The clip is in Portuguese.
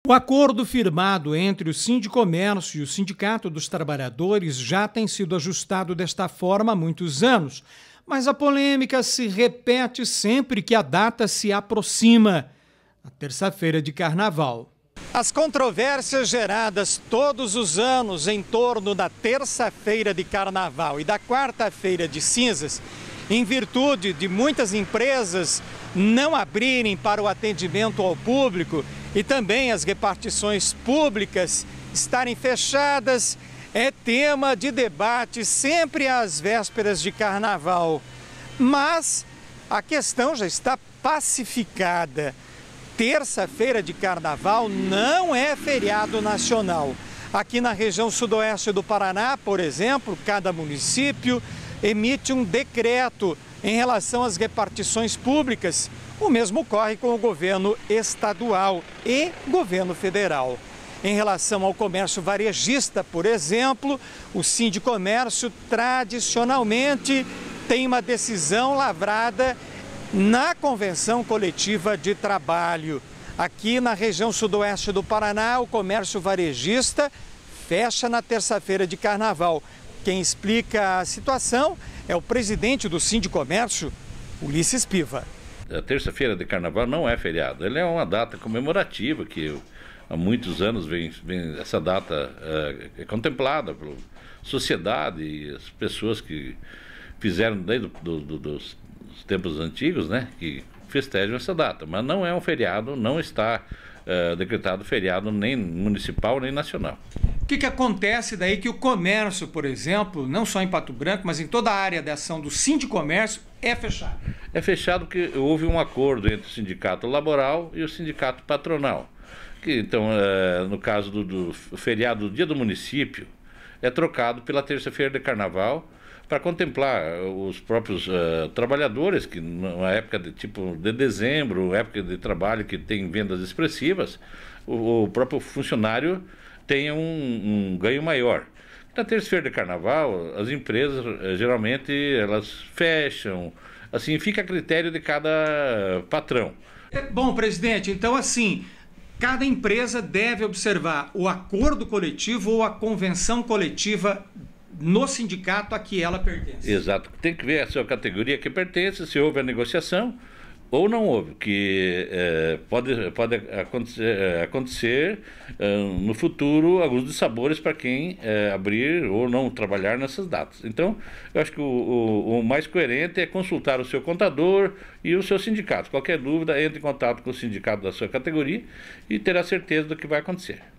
O acordo firmado entre o Sindicomércio e o Sindicato dos Trabalhadores já tem sido ajustado desta forma há muitos anos, mas a polêmica se repete sempre que a data se aproxima, a terça-feira de Carnaval. As controvérsias geradas todos os anos em torno da terça-feira de Carnaval e da quarta-feira de cinzas, em virtude de muitas empresas não abrirem para o atendimento ao público e também as repartições públicas estarem fechadas, é tema de debate sempre às vésperas de Carnaval. Mas a questão já está pacificada. Terça-feira de Carnaval não é feriado nacional. Aqui na região sudoeste do Paraná, por exemplo, cada município emite um decreto em relação às repartições públicas. O mesmo ocorre com o governo estadual e governo federal. Em relação ao comércio varejista, por exemplo, o Sindicomércio tradicionalmente tem uma decisão lavrada na Convenção Coletiva de Trabalho. Aqui na região sudoeste do Paraná, o comércio varejista fecha na terça-feira de Carnaval. Quem explica a situação é o presidente do Sindicomércio, Ulisses Piva. A terça-feira de Carnaval não é feriado, ele é uma data comemorativa que há muitos anos essa data é contemplada pela sociedade e as pessoas que fizeram desde dos tempos antigos, né, que festejam essa data, mas não é um feriado, não está decretado feriado nem municipal nem nacional. O que acontece daí que o comércio, por exemplo, não só em Pato Branco, mas em toda a área de ação do Sindicomércio, é fechado? É fechado porque houve um acordo entre o sindicato laboral e o sindicato patronal. Que, então, no caso do feriado do Dia do Município, é trocado pela terça-feira de Carnaval para contemplar os próprios trabalhadores, que na época de dezembro, época de trabalho que tem vendas expressivas, o próprio funcionário tenha um ganho maior. Na terça-feira de Carnaval, as empresas geralmente elas fecham, assim fica a critério de cada patrão. Bom, presidente, então assim, cada empresa deve observar o acordo coletivo ou a convenção coletiva no sindicato a que ela pertence. Exato, tem que ver a sua categoria que pertence, se houve a negociação ou não houve, que pode acontecer no futuro alguns dissabores para quem abrir ou não trabalhar nessas datas. Então, eu acho que o mais coerente é consultar o seu contador e o seu sindicato. Qualquer dúvida, entre em contato com o sindicato da sua categoria e terá certeza do que vai acontecer.